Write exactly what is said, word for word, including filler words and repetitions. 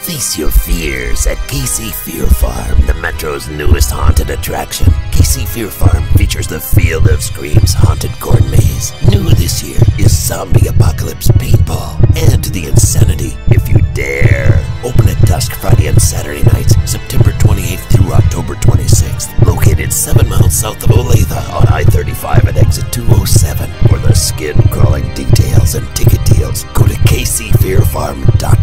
Face your fears at K C Fear Farm, the Metro's newest haunted attraction. K C Fear Farm features the Field of Screams haunted corn maze. New this year is Zombie Apocalypse Paintball. Add to the insanity if you dare. Open at dusk Friday and Saturday nights, September twenty-eighth through October twenty-sixth. Located seven miles south of Olathe on I thirty-five at exit two oh seven. For the skin-crawling details and ticket deals, go to K C Fear Farm dot